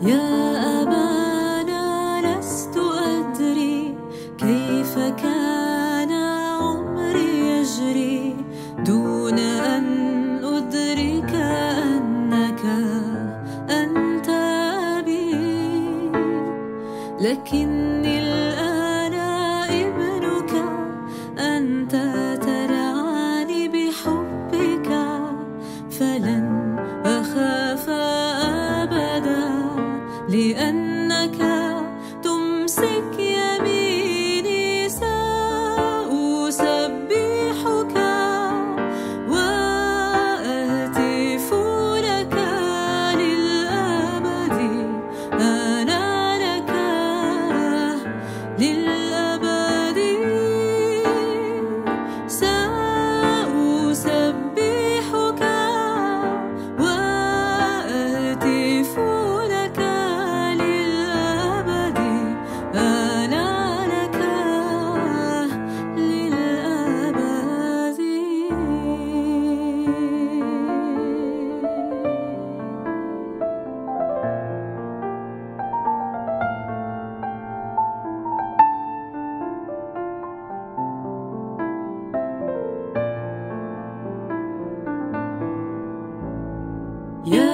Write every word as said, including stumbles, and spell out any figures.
يا أبانا لست أدري كيف كان عمري يجري دون أن أدرك أنك أنت أبي، لكني الآن ابنك، أنت ترعاني بحبك، فلن أخاف أبدا لأنك تمسك يميني. سأسبحك وأهتف لك للأبد، أنا لك للأبد. سأسبحك وأهتف لك للأبد، أنا لك للأبد. يا